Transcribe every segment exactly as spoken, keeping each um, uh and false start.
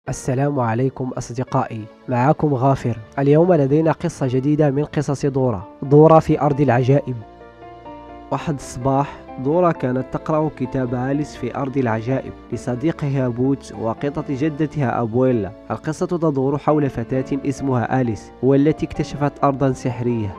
السلام عليكم أصدقائي، معكم غافر. اليوم لدينا قصة جديدة من قصص دورة. دورة في أرض العجائب. واحد الصباح دورة كانت تقرأ كتاب أليس في أرض العجائب لصديقها بوت وقطة جدتها أبويلا. القصة تدور حول فتاة اسمها أليس والتي اكتشفت أرضا سحرية.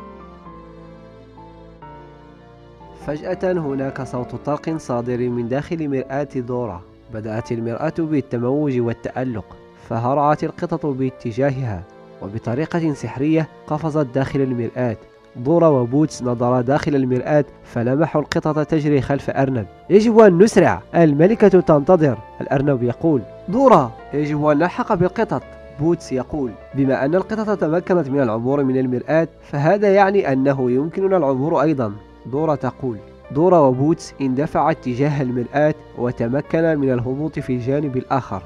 فجأة هناك صوت طلق صادر من داخل مرآة دورة. بدأت المرآة بالتموج والتألق، فهرعت القطط باتجاهها وبطريقة سحرية قفزت داخل المرآة. دورة وبوتس نظرا داخل المرآة فلمحوا القطط تجري خلف أرنب. يجب أن نسرع، الملكة تنتظر. الأرنب يقول: دورة، يجب أن نلحق بالقطط. بوتس يقول: بما أن القطط تمكنت من العبور من المرآة فهذا يعني أنه يمكننا العبور أيضا. دورة تقول. دورة وبوتس اندفعا تجاه المرآة وتمكنا من الهبوط في الجانب الآخر.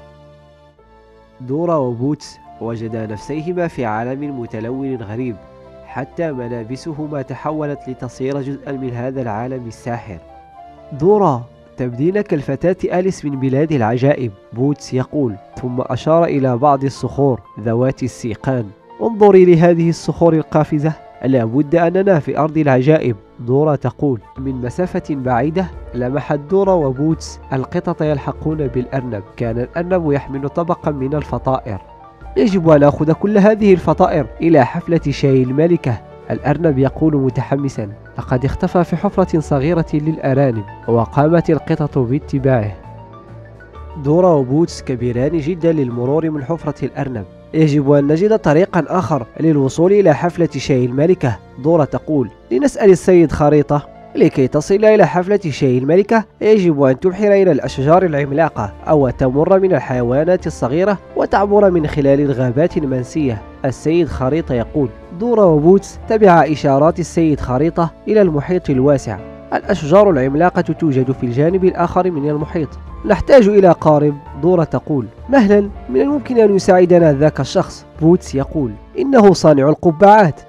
دورة وبوتس وجدا نفسيهما في عالم متلون غريب، حتى ملابسهما تحولت لتصير جزءا من هذا العالم الساحر. دورة: تبدين كالفتاة أليس من بلاد العجائب. بوتس يقول، ثم أشار إلى بعض الصخور ذوات السيقان. انظري لهذه الصخور القافزة، لا بد أننا في أرض العجائب. دورة تقول. من مسافة بعيدة لمحت دورة وبوتس القطط يلحقون بالأرنب. كان الأرنب يحمل طبقا من الفطائر. يجب أن نأخذ كل هذه الفطائر إلى حفلة شاي الملكة. الأرنب يقول متحمسا: لقد اختفى في حفرة صغيرة للأرانب. وقامت القطط باتباعه. دورة وبوتس كبيران جدا للمرور من حفرة الأرنب. يجب أن نجد طريقا آخر للوصول إلى حفلة شاي الملكة. دورة تقول: لنسأل السيد خريطة. لكي تصل إلى حفلة شاي الملكة يجب أن تبحر إلى الأشجار العملاقة أو تمر من الحيوانات الصغيرة وتعبر من خلال الغابات المنسية. السيد خريطة يقول. دورة وبوتس تبع إشارات السيد خريطة إلى المحيط الواسع. الأشجار العملاقة توجد في الجانب الآخر من المحيط. نحتاج إلى قارب. دورة تقول: مهلا، من الممكن أن يساعدنا ذاك الشخص. بوتس يقول: إنه صانع القبعات.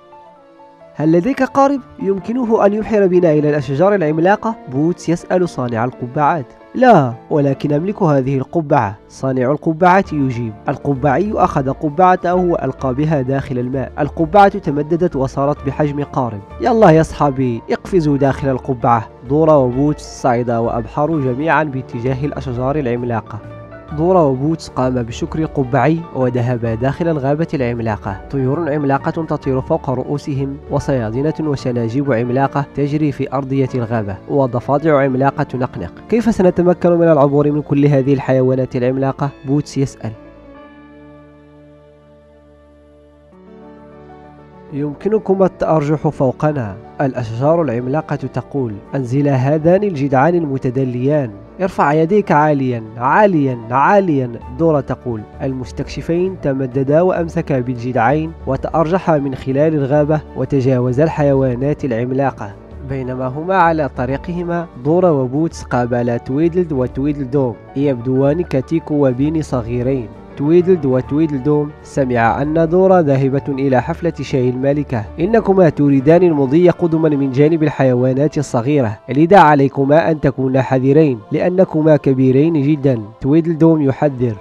هل لديك قارب يمكنه أن يبحر بنا إلى الأشجار العملاقة؟ بوتس يسأل صانع القبعات. لا، ولكن أملك هذه القبعة. صانع القبعات يجيب. القبعي أخذ قبعته وألقى بها داخل الماء. القبعة تمددت وصارت بحجم قارب. يلا يا أصحابي، اقفزوا داخل القبعة. دورة وبوتس صعدا وأبحروا جميعا باتجاه الأشجار العملاقة. دورة وبوتس قام بشكر القبعي وذهبا داخل الغابة العملاقة. طيور عملاقة تطير فوق رؤوسهم، وصيادنة وشناجيب عملاقة تجري في أرضية الغابة، وضفادع عملاقة تنقنق. كيف سنتمكن من العبور من كل هذه الحيوانات العملاقة؟ بوتس يسأل. يمكنكم التأرجح فوقنا. الأشجار العملاقة تقول: أنزلا هذان الجدعان المتدليان. ارفع يديك عاليا عاليا عاليا. دورة تقول. المستكشفين تمددا وأمسكا بالجدعين وتأرجحا من خلال الغابة وتجاوزا الحيوانات العملاقة. بينما هما على طريقهما دورة وبوتس قابلا تويدلد وتويدل دوم، يبدوان كتيكو وبيني صغيرين. تويدلد وتويدل دوم سمع أن دورة ذاهبة إلى حفلة شاي الملكة. إنكما تريدان المضي قدما من جانب الحيوانات الصغيرة، لذا عليكما أن تكونا حذرين لأنكما كبيرين جدا. تويدل دوم يحذر.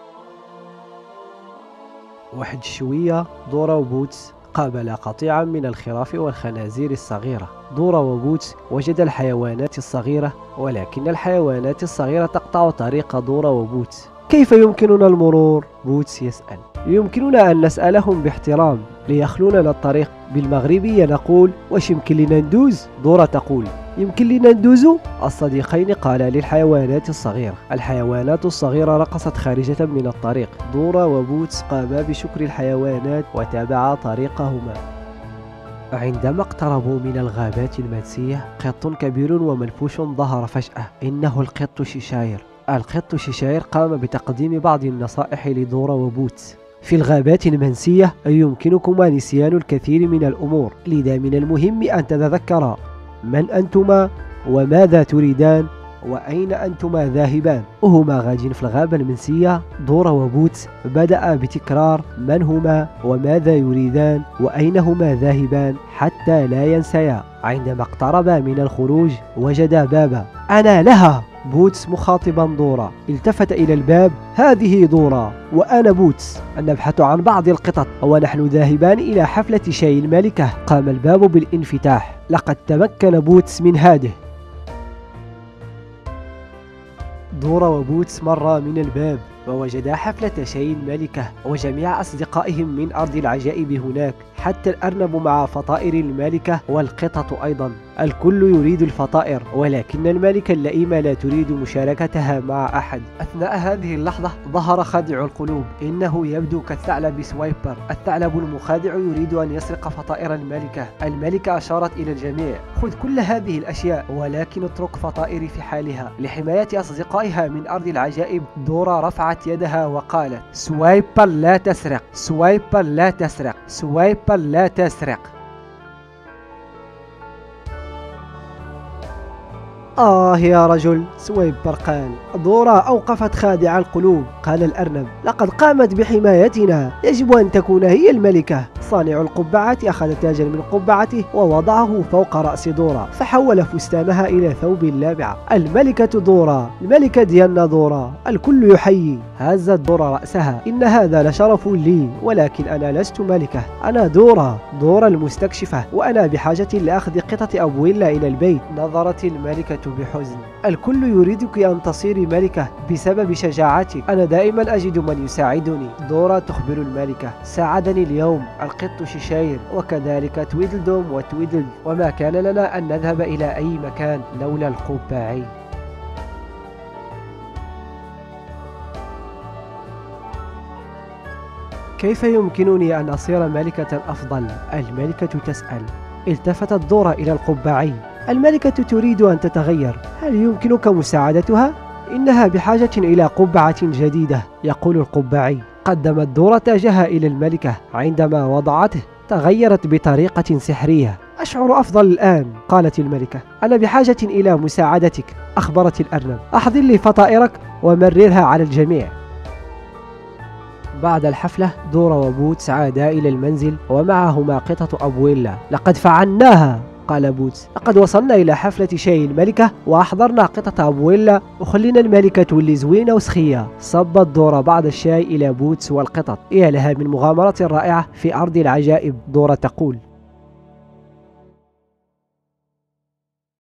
واحد شوية دورة وبوتس قابلا قطيعا من الخراف والخنازير الصغيرة. دورة وبوتس وجد الحيوانات الصغيرة، ولكن الحيوانات الصغيرة تقطع طريق دورة وبوتس. كيف يمكننا المرور؟ بوتس يسأل. يمكننا أن نسألهم باحترام ليخلوننا الطريق. بالمغربية نقول: واش يمكن لنا ندوز؟ دورة تقول: يمكن لنا ندوزو؟ الصديقين قالا للحيوانات الصغيرة. الحيوانات الصغيرة رقصت خارجة من الطريق. دورة وبوتس قاما بشكر الحيوانات وتابعا طريقهما. عندما اقتربوا من الغابات المنسية قط كبير ومنفوش ظهر فجأة. إنه القط شيشاير. القط شيشاير قام بتقديم بعض النصائح لدورة وبوتس. في الغابات المنسية يمكنكما نسيان الكثير من الأمور، لذا من المهم أن تتذكرا من أنتما وماذا تريدان وأين أنتما ذاهبان. وهما غادين في الغابة المنسية دورة وبوتس بدأ بتكرار من هما وماذا يريدان وأين هما ذاهبان حتى لا ينسيا. عندما اقتربا من الخروج وجدا بابا. أنا لها. بوتس مخاطبا دورا التفت إلى الباب. هذه دورا وأنا بوتس، نبحث عن بعض القطط ونحن ذاهبان إلى حفلة شاي الملكة. قام الباب بالانفتاح. لقد تمكن بوتس من هذه. دورا وبوتس مرا من الباب ووجدا حفلة شاي الملكة وجميع أصدقائهم من أرض العجائب هناك، حتى الأرنب مع فطائر الملكة والقطط أيضا. الكل يريد الفطائر، ولكن الملكة اللئيمة لا تريد مشاركتها مع أحد. أثناء هذه اللحظة ظهر خادع القلوب، إنه يبدو كالثعلب سوايبر. الثعلب المخادع يريد أن يسرق فطائر الملكة. الملكة أشارت إلى الجميع: خذ كل هذه الأشياء، ولكن اترك فطائري في حالها. لحماية أصدقائها من أرض العجائب، دورا رفعت يدها وقالت: سوايبر لا تسرق، سوايبر لا تسرق، سوايبر لا تسرق. آه يا رجل، سوايبر قال. دورا أوقفت خادع القلوب. قال الأرنب: لقد قامت بحمايتنا، يجب أن تكون هي الملكة. صانع القبعات أخذ تاجا من قبعته ووضعه فوق رأس دورا، فحول فستانها إلى ثوب لامعة. الملكة دورا، الملكة ديانا دورا. الكل يحيي. هزت دورا رأسها. إن هذا لشرف لي، ولكن أنا لست ملكة، أنا دورا، دورا المستكشفة، وأنا بحاجة لأخذ قطة أبويلا إلى البيت. نظرت الملكة بحزن. الكل يريدك أن تصيري ملكة بسبب شجاعتك. أنا دائما أجد من يساعدني. دورا تخبر الملكة: ساعدني اليوم القط شيشاير، وكذلك تويدلدوم وتويدل، وما كان لنا أن نذهب إلى أي مكان لولا القبعي. كيف يمكنني أن أصير ملكة أفضل؟ الملكة تسأل. التفتت دورا إلى القبعي. الملكة تريد أن تتغير، هل يمكنك مساعدتها؟ إنها بحاجة إلى قبعة جديدة، يقول القبعي. قدمت دورا تاجها إلى الملكة. عندما وضعته تغيرت بطريقة سحرية. أشعر أفضل الآن، قالت الملكة. أنا بحاجة إلى مساعدتك، أخبرت الأرنب. أحضر لي فطائرك ومررها على الجميع. بعد الحفلة، دورا وبوتس عادا إلى المنزل ومعهما قطة أبويلا. لقد فعلناها، قال بوتس. لقد وصلنا إلى حفلة شاي الملكة وأحضرنا قطة أبويلا، وخلينا الملكة تولي زوينة وسخية. صبت دورا بعض الشاي إلى بوتس والقطط. يا لها من مغامرة رائعة في أرض العجائب، دورا تقول.